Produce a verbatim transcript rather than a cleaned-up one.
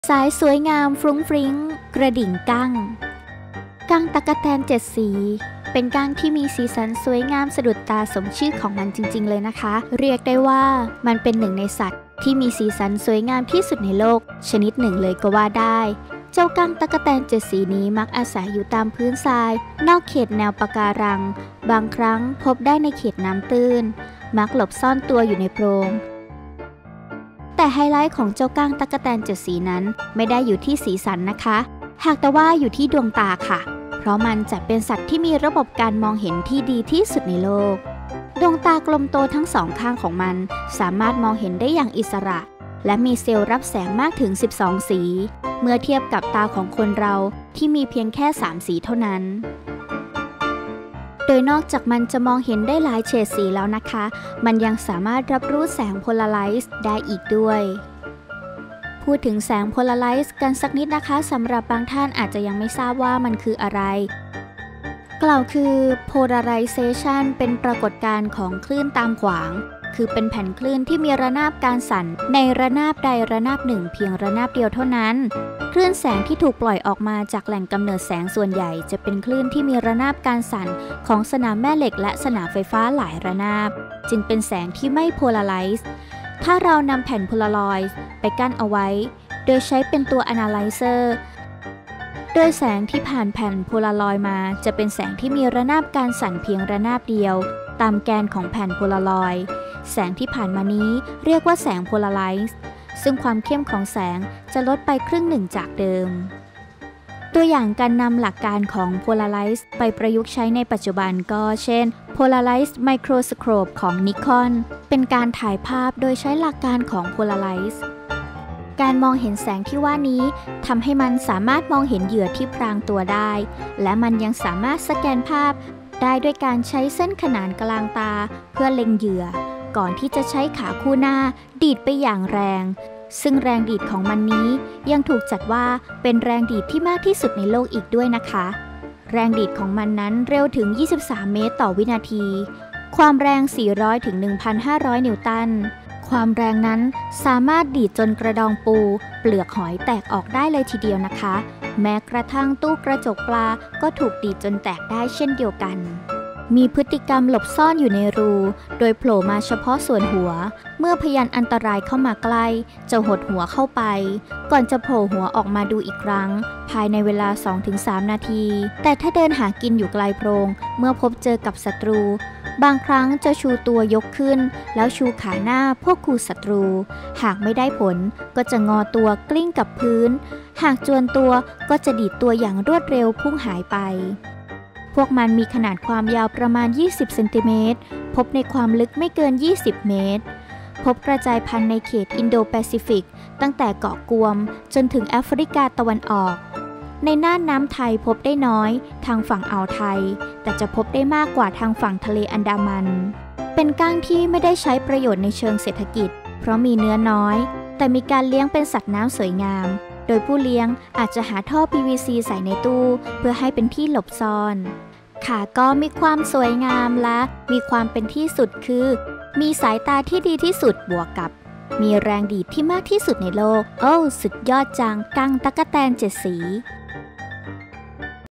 สายสวยงามฟรุ้งฟริ้งกระดิ่งกั้งกั้งตั๊กแตนเจ็ดสีเป็นกั้งที่มีสีสันสวยงามสะดุดตาสมชื่อของมันจริงๆเลยนะคะเรียกได้ว่ามันเป็นหนึ่งในสัตว์ที่มีสีสันสวยงามที่สุดในโลกชนิดหนึ่งเลยก็ว่าได้เจ้ากั้งตั๊กแตนเจ็ดสีนี้มักอาศัยอยู่ตามพื้นทรายนอกเขตแนวปะการังบางครั้งพบได้ในเขตน้ำตื้นมักหลบซ่อนตัวอยู่ในโพรงแต่ไฮไลท์ของเจ้ากั้งตั๊กแตนเจ็ดสีนั้นไม่ได้อยู่ที่สีสันนะคะหากแต่ว่าอยู่ที่ดวงตาค่ะเพราะมันจะเป็นสัตว์ที่มีระบบการมองเห็นที่ดีที่สุดในโลกดวงตากลมโตทั้งสองข้างของมันสามารถมองเห็นได้อย่างอิสระและมีเซลล์รับแสงมากถึงสิบสองสีเมื่อเทียบกับตาของคนเราที่มีเพียงแค่สามสีเท่านั้นโดยนอกจากมันจะมองเห็นได้หลายเฉดสีแล้วนะคะมันยังสามารถรับรู้แสงโพลาไรซ์ได้อีกด้วยพูดถึงแสงโพลาไรซ์กันสักนิดนะคะสำหรับบางท่านอาจจะยังไม่ทราบว่ามันคืออะไรกล่าวคือ polarization เป็นปรากฏการณ์ของคลื่นตามขวางคือเป็นแผ่นคลื่นที่มีระนาบการสั่นในระนาบใดระนาบหนึ่งเพียงระนาบเดียวเท่านั้นคลื่นแสงที่ถูกปล่อยออกมาจากแหล่งกำเนิดแสงส่วนใหญ่จะเป็นคลื่นที่มีระนาบการสั่นของสนามแม่เหล็กและสนามไฟฟ้าหลายระนาบจึงเป็นแสงที่ไม่โพลาไรซ์ถ้าเรานำแผ่นโพลารอยด์ไปกั้นเอาไว้โดยใช้เป็นตัว analyzer โดยแสงที่ผ่านแผ่นโพลารอยด์มาจะเป็นแสงที่มีระนาบการสั่นเพียงระนาบเดียวตามแกนของแผ่นโพลารอยด์แสงที่ผ่านมานี้เรียกว่าแสงโพลาไรซ์ซึ่งความเข้มของแสงจะลดไปครึ่งหนึ่งจากเดิมตัวอย่างการนำหลักการของ Polarize ไปประยุกต์ใช้ในปัจจุบันก็เช่น Polarized Microscope ของ Nikon เป็นการถ่ายภาพโดยใช้หลักการของ Polarize การมองเห็นแสงที่ว่านี้ทำให้มันสามารถมองเห็นเหยื่อที่พรางตัวได้และมันยังสามารถสแกนภาพได้ด้วยการใช้เส้นขนานกลางตาเพื่อเล็งเหยื่อก่อนที่จะใช้ขาคู่หน้าดีดไปอย่างแรงซึ่งแรงดีดของมันนี้ยังถูกจัดว่าเป็นแรงดีดที่มากที่สุดในโลกอีกด้วยนะคะแรงดีดของมันนั้นเร็วถึงยี่สิบสามเมตรต่อวินาทีความแรงสี่ร้อยถึง หนึ่งพันห้าร้อย นิวตันความแรงนั้นสามารถดีดจนกระดองปูเปลือกหอยแตกออกได้เลยทีเดียวนะคะแม้กระทั่งตู้กระจกปลาก็ถูกดีดจนแตกได้เช่นเดียวกันมีพฤติกรรมหลบซ่อนอยู่ในรูโดยโผล่มาเฉพาะส่วนหัวเมื่อพยานอันตรายเข้ามาใกล้จะหดหัวเข้าไปก่อนจะโผล่หัวออกมาดูอีกครั้งภายในเวลา สองถึงสาม นาทีแต่ถ้าเดินหากินอยู่ไกลโพรงเมื่อพบเจอกับศัตรูบางครั้งจะชูตัวยกขึ้นแล้วชูขาหน้าพวกคู่ศัตรูหากไม่ได้ผลก็จะงอตัวกลิ้งกับพื้นหากจวนตัวก็จะดีดตัวอย่างรวดเร็วพุ่งหายไปพวกมันมีขนาดความยาวประมาณยี่สิบเซนติเมตรพบในความลึกไม่เกินยี่สิบเมตรพบกระจายพันธุ์ในเขตอินโดแปซิฟิกตั้งแต่เกาะกวมจนถึงแอฟริกาตะวันออกในน่านน้ำไทยพบได้น้อยทางฝั่งอ่าวไทยแต่จะพบได้มากกว่าทางฝั่งทะเลอันดามันเป็นกั้งที่ไม่ได้ใช้ประโยชน์ในเชิงเศรษฐกิจเพราะมีเนื้อน้อยแต่มีการเลี้ยงเป็นสัตว์น้ำสวยงามโดยผู้เลี้ยงอาจจะหาท่อ พี วี ซี ใส่ในตู้เพื่อให้เป็นที่หลบซ่อนขาก็มีความสวยงามและมีความเป็นที่สุดคือมีสายตาที่ดีที่สุดบวกกับมีแรงดีดที่มากที่สุดในโลกโอ้สุดยอดจังกั้งตั๊กแตนเจ็ดสี